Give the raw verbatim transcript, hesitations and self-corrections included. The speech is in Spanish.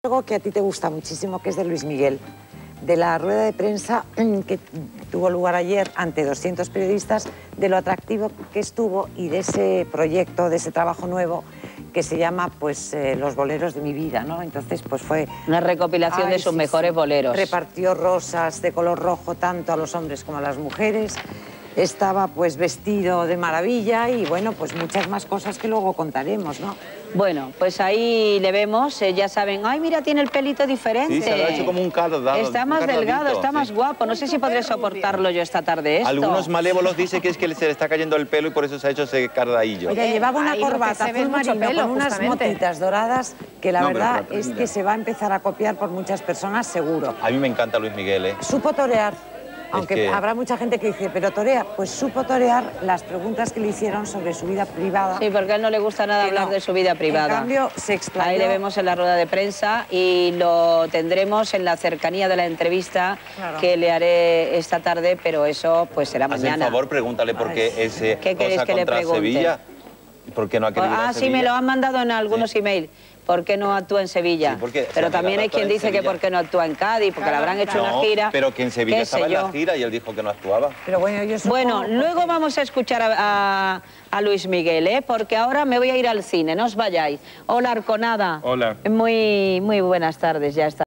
Algo que a ti te gusta muchísimo, que es de Luis Miguel, de la rueda de prensa que tuvo lugar ayer ante doscientos periodistas, de lo atractivo que estuvo y de ese proyecto, de ese trabajo nuevo que se llama pues eh, Los boleros de mi vida, ¿no? Entonces pues fue... Una recopilación Ay, de sus sí, mejores sí. boleros. Repartió rosas de color rojo tanto a los hombres como a las mujeres. Estaba pues vestido de maravilla y bueno, pues muchas más cosas que luego contaremos, ¿no? Bueno, pues ahí le vemos, eh, ya saben, ay, mira, tiene el pelito diferente. Sí, se lo ha hecho como un cardado. Está un más cardadito, delgado, está sí. más guapo. No sé si podré soportarlo yo esta tarde esto. Algunos malévolos dicen que es que se le está cayendo el pelo y por eso se ha hecho ese cardadillo. Oye, llevaba una ahí lo que corbata se ve azul es mucho marino pelo, con unas justamente. motitas doradas que la No, pero verdad para es mira. que se va a empezar a copiar por muchas personas, seguro. A mí me encanta Luis Miguel, ¿eh? Supo torear, aunque que- habrá mucha gente que dice, pero torea, pues supo torear las preguntas que le hicieron sobre su vida privada. Sí, porque a él no le gusta nada Que hablar no. de su vida privada. En cambio, se explayó... Ahí le vemos en la rueda de prensa y lo tendremos en la cercanía de la entrevista Claro. que le haré esta tarde, pero eso pues será Haz el mañana. favor, pregúntale por qué Ay, ese ¿Qué queréis cosa que le contra pregunte? Sevilla. ¿Por qué no ha querido ir a Ah, sí, Sevilla? me lo han mandado en algunos Sí. emails. ¿Por qué no actúa en Sevilla? Sí, porque, o sea, pero mira, también hay actúa quien en dice que Sevilla. por qué no actúa en Cádiz, porque le habrán hecho No, una gira. pero que en Sevilla qué estaba sé en la yo. gira y él dijo que no actuaba. Pero bueno, yo supongo Bueno, porque- luego vamos a escuchar a, a- a Luis Miguel, ¿eh? Porque ahora me voy a ir al cine, no os vayáis. Hola, Arconada. Hola. Muy, muy buenas tardes, ya está.